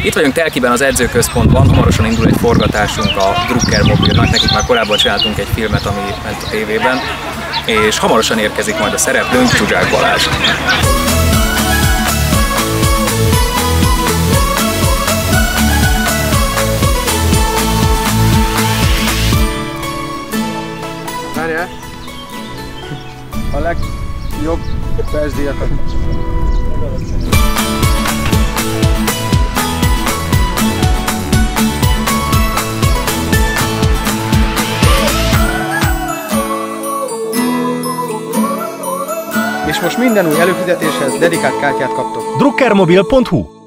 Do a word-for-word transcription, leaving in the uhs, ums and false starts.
Itt vagyunk Telkiben az edzőközpontban, hamarosan indul egy forgatásunk a Drucker Mobilnak, nekik már korábban csináltunk egy filmet, ami ment a tévében, és hamarosan érkezik majd a szereplőnk, Zsuzsák Balázs. Várjál! A legjobb percdíjakat. És most minden új előfizetéshez dedikált kártyát kaptok. druckermobil pont hu